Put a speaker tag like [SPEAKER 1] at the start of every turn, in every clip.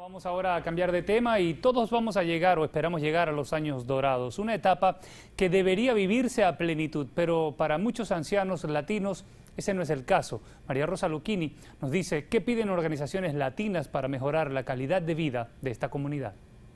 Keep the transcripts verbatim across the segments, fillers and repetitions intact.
[SPEAKER 1] Vamos ahora a cambiar de tema y todos vamos a llegar o esperamos llegar a los años dorados, una etapa que debería vivirse a plenitud, pero para muchos ancianos latinos ese no es el caso. María Rosa Lucchini nos dice qué piden organizaciones latinas para mejorar la calidad de vida de esta comunidad.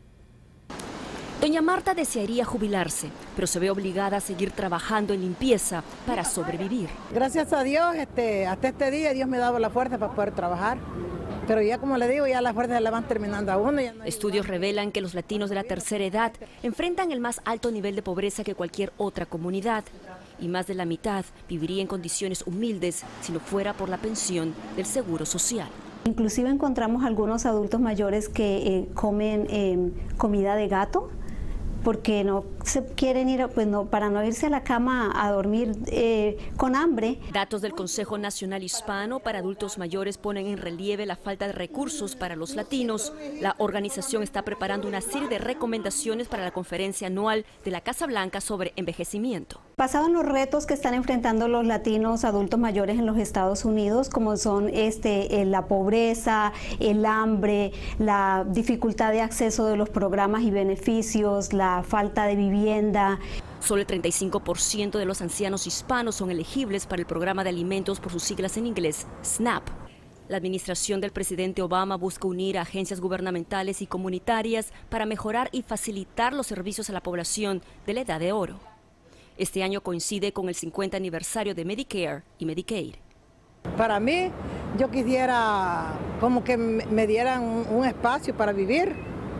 [SPEAKER 2] Doña Marta desearía jubilarse, pero se ve obligada a seguir trabajando en limpieza para sobrevivir.
[SPEAKER 3] Gracias a Dios, este, hasta este día Dios me ha dado la fuerza para poder trabajar. Pero ya como le digo, ya las fuerzas la van terminando a uno. Ya no
[SPEAKER 2] Estudios revelan que los latinos de la tercera edad enfrentan el más alto nivel de pobreza que cualquier otra comunidad. Y más de la mitad viviría en condiciones humildes si no fuera por la pensión del Seguro Social.
[SPEAKER 4] Inclusive encontramos algunos adultos mayores que eh, comen eh, comida de gato, porque no se quieren ir, pues no, para no irse a la cama a dormir eh, con hambre.
[SPEAKER 2] Datos del Consejo Nacional Hispano para Adultos Mayores ponen en relieve la falta de recursos para los latinos. La organización está preparando una serie de recomendaciones para la conferencia anual de la Casa Blanca sobre envejecimiento.
[SPEAKER 4] Basado en los retos que están enfrentando los latinos adultos mayores en los Estados Unidos, como son este, eh, la pobreza, el hambre, la dificultad de acceso de los programas y beneficios, la falta de vivienda.
[SPEAKER 2] Solo el treinta y cinco por ciento de los ancianos hispanos son elegibles para el programa de alimentos por sus siglas en inglés, SNAP. La administración del presidente Obama busca unir a agencias gubernamentales y comunitarias para mejorar y facilitar los servicios a la población de la edad de oro. Este año coincide con el cincuenta aniversario de Medicare y Medicaid.
[SPEAKER 3] Para mí, yo quisiera como que me dieran un, un espacio para vivir,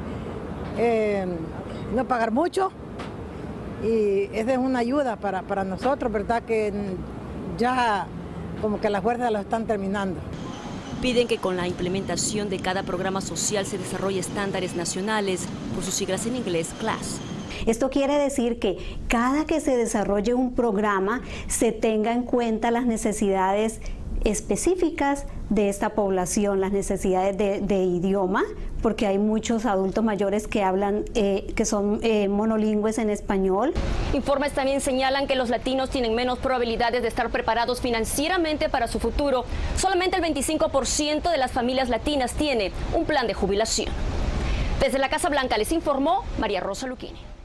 [SPEAKER 3] eh, no pagar mucho, y esa es una ayuda para, para nosotros, ¿verdad? Que ya como que las fuerzas lo están terminando.
[SPEAKER 2] Piden que con la implementación de cada programa social se desarrolle estándares nacionales, por sus siglas en inglés, CLASS.
[SPEAKER 4] Esto quiere decir que cada que se desarrolle un programa se tenga en cuenta las necesidades específicas de esta población, las necesidades de, de idioma, porque hay muchos adultos mayores que hablan, eh, que son eh, monolingües en español.
[SPEAKER 2] Informes también señalan que los latinos tienen menos probabilidades de estar preparados financieramente para su futuro. Solamente el veinticinco por ciento de las familias latinas tiene un plan de jubilación. Desde la Casa Blanca les informó María Rosa Lucchini.